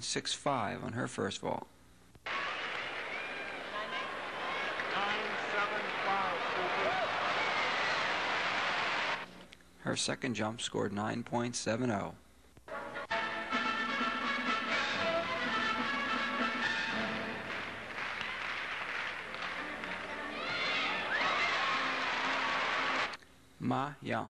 6.5 on her first vault. 9.75. Her second jump scored 9.70. Ma Yang.